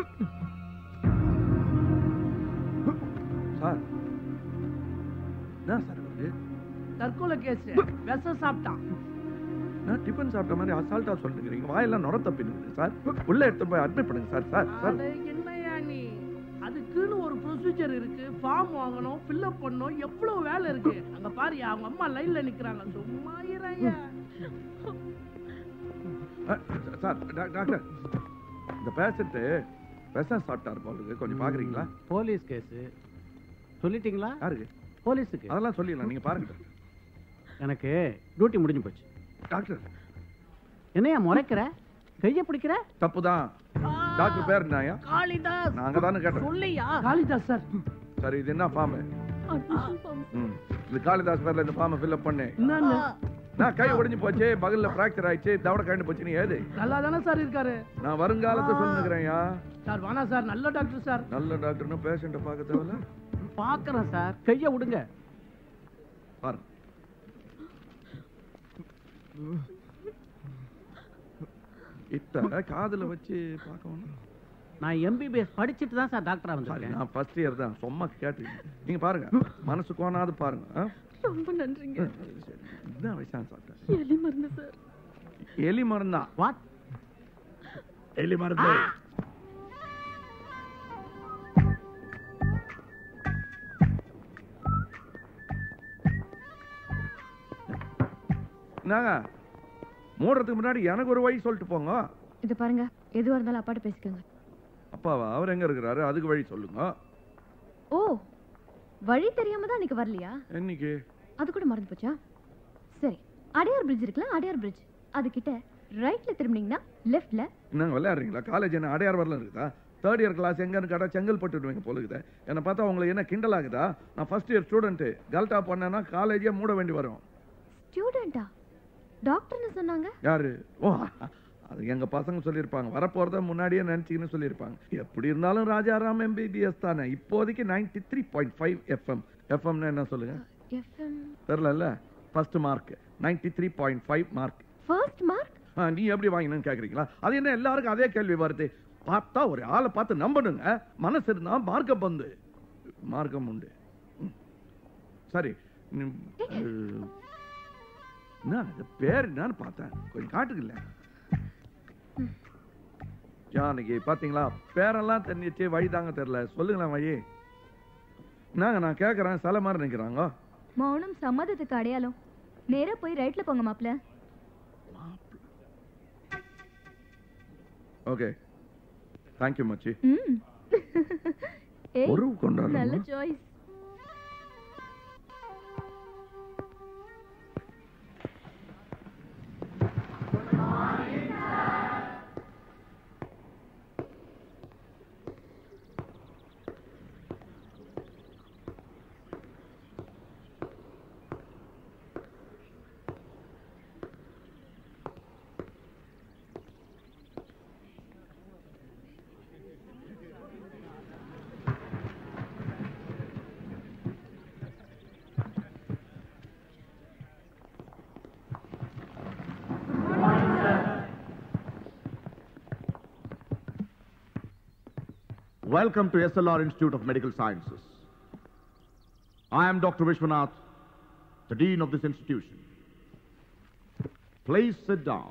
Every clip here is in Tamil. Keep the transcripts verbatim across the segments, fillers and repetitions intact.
சார் என்ன சார் இது? தற்கொலை கேஸ். விஷம் சாப்பிட்டான். நான் டிஃபன் சாப்பிட்ட மாதிரி அசால்ட்டா சொல்லுங்க. வாயெல்லாம் நுர தப்பிடுங்க சார். உள்ள எடுத்து போய் அட்மிட் பண்ணுங்க சார். சார் சார் என்னையா நீ? அதுக்குன்னு ஒரு ப்ரொசீஜர் இருக்கு. ஃபார்ம் வாங்கணும், ஃபில் அப் பண்ணணும், எவ்வளவு வேலை இருக்கு. அங்க பாருயா, அவங்க அம்மா லைன்ல நிக்கிறாங்க. சும்மா இருயா. சார் டாக்டர், இந்த பேஷண்ட் விஷம் சாப்பிட்டாரு போல, கொஞ்சம் பாக்குறீங்களா? போலீஸ் கேஸ் சொல்லிட்டீங்களா? யாருக்கு? போலீஸுக்கு. அதெல்லாம் சொல்லிடலாம், நீங்க பாருங்க. எனக்கு டியூட்டி முடிஞ்சு போச்சு. டாக்டர் என்னையா முறைக்கிற? கைய பிடிக்கிற? தப்புதான். டாக்டர் பேர் என்னயா? காளிதாஸ். நாங்க தானே கேட்டோம். சொல்லியா? காளிதாஸ் சார். சரி, இது என்ன ஃபார்ம்? இது காளிதாஸ் பேர்ல இந்த ஃபார்ம் ஃபில் அப் பண்ணு. நான் கை உடைஞ்சு போச்சு, பகல்ல பிராக்சர் ஆயிடுச்சு, தவட கண்டு போச்சு. நீ ஏது? நல்லா தானே சார் இருக்காரு. நான் வருங்காலத்தை சொல்லுகிறேன்யா. சார் வானா சார், நல்ல டாக்டர் சார். நல்ல டாக்டர்னு பேஷண்ட பார்க்க தேவையில்ல. பாக்குறேன் சார். கைய விடுங்க. பாரு. இத்த காதுல வச்சு பார்க்கணும். நான் எம்பிபிஎஸ் படிச்சிட்டு தான் சார் டாக்டரா வந்திருக்கேன். நான் ஃபர்ஸ்ட் இயர் தான். சும்மா கேட்டு நீங்க பாருங்க, மனசு கோணாது பாருங்க. ரொம்ப நன்றிங்க. என்ன விஷயம் சாப்பிட்டேன்? எலி மருந்து சார். எலி மருந்தா? வாட்? எலி மருந்து. நாங்க மூடுறதுக்கு முன்னாடி எனக்கு ஒரு வழி சொல்லிட்டு போங்க. இது பாருங்க, எதுவா இருந்தாலும் அப்பாட்ட பேசிக்கோங்க. அப்பாவா? அவர் எங்க இருக்கிறாரு? அதுக்கு வழி சொல்லுங்க. ஓ, வழி தெரியாம தான் இன்னைக்கு வரலையா? என்னைக்கு? அது கூட மறந்து போச்சா? சரி, அடையார் பிரிட்ஜ் இருக்குல்ல, அடையார் பிரிட்ஜ், அது கிட்ட ரைட்ல திரும்பினீங்கன்னா லெஃப்ட்ல. என்னங்க விளையாடுறீங்களா? காலேஜ் என்ன அடையார் வரல இருக்குதா? தேர்ட் இயர் கிளாஸ் எங்கன்னு கேட்டா செங்கல்பட்டு விடுவீங்க போல இருக்குது. என்னை பார்த்தா உங்களுக்கு என்ன கிண்டல் ஆகுதா? நான் ஃபர்ஸ்ட் இயர் ஸ்டூடெண்ட். கல்ட்டா பண்ணேன்னா காலேஜே மூட வேண்டி வரும். ஸ்டூடெண்டா? டாக்டர்னு சொன்னாங்க. யாரு? ஓ, அது எங்க பசங்க சொல்லியிருப்பாங்க. வரப்போறத முன்னாடியே நினைச்சிக்கின்னு சொல்லியிருப்பாங்க. எப்படி இருந்தாலும் ராஜாராம் எம்பிபிஎஸ் தானே. இப்போதைக்கு ninety three point five FM. எஃப்எம்னா என்ன சொல்லுங்க? எஃப்எம் தெரியல. First mark ninety three point five mark. First mark? நீ எப்படி வாங்கினு கேக்குறீங்களா? அது என்ன எல்லாருக்கும் அதே கேள்வி வருது? பார்த்தா ஒரு ஆளை பார்த்து நம்பணுங்க. மனசு இருந்தா மார்க்கம் வந்து மார்க்கம் உண்டு. சரி, பேர் என்னன்னு பார்த்தேன், கொஞ்சம் காட்டுக்கல. ஜானகி பாத்தீங்களா? பேரெல்லாம் தெரிஞ்சிச்சு, வழி தாங்க தெரியல. சொல்லுங்களேன் வழி. நாங்க நான் கேக்குறேன், சில மாதிரி நிக்கிறாங்க. மௌனம் சம்மதத்துக்கு அடையாளம். நேரா போய் ரைட்ல போங்க மாப்ள. ஓகே, தேங்க் யூ மச்சி. ம் ஒரு கொண்டாடுறோம். நல்ல choice. Welcome to S L R Institute of Medical Sciences. I am Dr Vishwanathan, the Dean of this institution. Please sit down.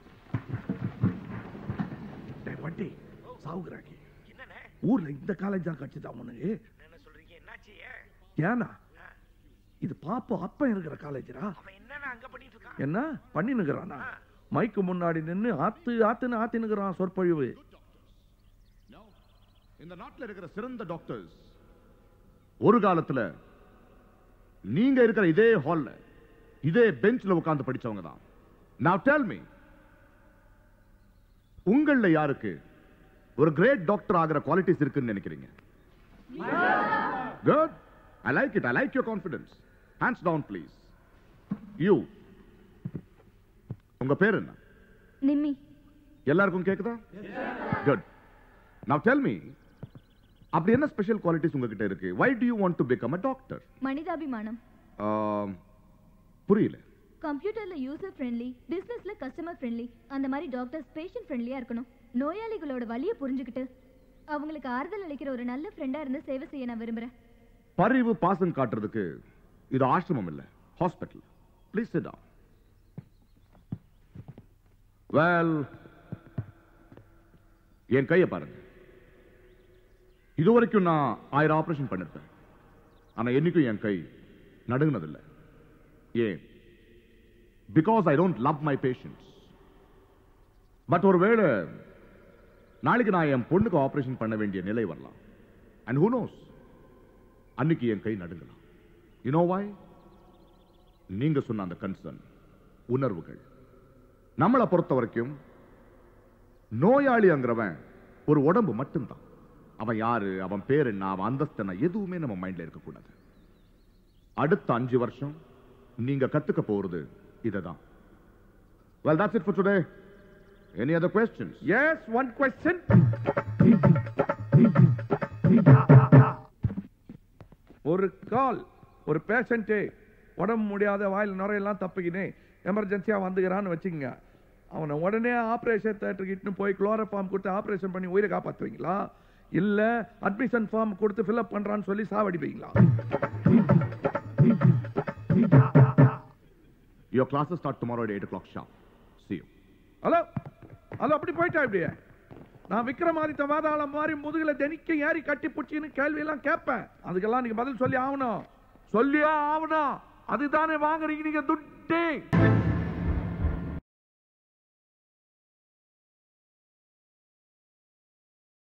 வண்டி சாவுகிறாக்கி. ஊர்ல இந்த காலேஜ் தான் கட்சி தான் உனக்கு. என்ன சொல்றீங்க? என்னாச்சு? ஏனா இது பாப்பா அப்பா இருக்கிற காலேஜரா? அவன் என்னன்னா அங்க பண்ணிட்டு இருக்கான்? என்ன பண்ணி நிக்கறானா? மைக்கு முன்னாடி நின்னு ஆத்து ஆத்துன்னு ஆத்தி நிக்கறான் சொற்பொழிவு. இந்த நாட்டில் இருக்கிற சிறந்த டாக்டர்ஸ் ஒரு காலத்துல நீங்க இருக்கிற இதே ஹால்ல இதே பெஞ்ச்ல உட்கார்ந்து படிச்சவங்க தான். Now tell me, உங்கள யாருக்கு ஒரு கிரேட் டாக்டர் ஆகிற குவாலிட்டிஸ் இருக்குன்னு நினைக்கிறீங்க? Good. I like it. I like your confidence. Hands down, please. You. உங்க பேர் என்ன? நிம்மி. எல்லாருக்கும் கேக்குதா? Good. Now tell me, அப்படி என்ன ஸ்பெஷல் குவாலிட்டிஸ் உங்ககிட்ட இருக்கு? Why do you want to become a doctor? மனிதாபிமானம். புரியல. கம்ப்யூட்டர்ல யூசர் ஃப்ரெண்ட்லி, பிசினஸ்ல கஸ்டமர் ஃப்ரெண்ட்லி, அந்த மாதிரி டாக்டர்ஸ் பேஷண்ட் ஃப்ரெண்ட்லியா இருக்கணும். நோயாளிகளோட வலியை புரிஞ்சுக்கிட்டு அவங்களுக்கு ஆறுதல் அளிக்கிற ஒரு நல்ல ஃப்ரெண்டா இருந்து சேவை செய்ய நான் விரும்புறேன். பரிவு பாசம் காட்டுறதுக்கு இது ஆசிரமம் இல்ல, hospital. Please sit down. Well, என் கையை பாருங்க. இதுவரைக்கும் நான் ஆயிரம் ஆபரேஷன் பண்ணிருப்பேன். ஆனா என்னைக்கும் என் கை நடுங்கினதில்லை. ஏன்? Because I don't love my patients. But ஒருவேளை நாளைக்கு நான் என் பொண்ணுக்கு ஆபரேஷன் பண்ண வேண்டிய நிலை வரலாம். அண்ட் ஹூ நோஸ், அன்னைக்கு என் கை நடுங்கலாம். You know why? நீங்க சொன்ன அந்த கன்சர்ன், உணர்வுகள். நம்மளை பொறுத்த வரைக்கும் நோயாளிங்கிறவன் ஒரு உடம்பு மட்டும்தான். அவன் யாரு, அவன் பேர் என்ன, அவன் அந்தஸ்து எதுவுமே நம்ம மைண்ட்ல இருக்கக்கூடாது. அடுத்த அஞ்சு வருஷம் நீங்க கத்துக்க போறது இததான். Well, that's it for today. Any other questions? Yes, one question. ஒரு கால் ஒரு பேஷண்டே உடம்பு முடியாத வாயில் நுரையெல்லாம் தப்பிக்கினே எமர்ஜென்சியா வந்துக்கிறான்னு வச்சுக்கங்க. அவனை உடனே ஆபரேஷன் தியேட்டருக்கு போய் குளோரோஃபார்ம் கொடுத்து ஆபரேஷன் பண்ணி உயிரை காப்பாற்றுவீங்களா, இல்ல அட்மிஷன் ஃபார்ம் கொடுத்து ஃபில் அப் பண்றான்னு சொல்லி சாவடிப்பீங்களா? Your classes start tomorrow at eight o'clock sharp. See you. Hello hello, அப்படி போயிட்டா இப்படியே? நான் விக்ரமாதித்த வாதாளம் மாதிரி முதுகுல தெனிக்க ஏறி கட்டி புடிச்சின்னு கேள்வி எல்லாம் கேட்பேன். அதுக்கெல்லாம் நீங்க பதில் சொல்லி ஆகணும், சொல்லியா ஆகணும். அதுதானே வாங்குறீங்க நீங்க துட்டே.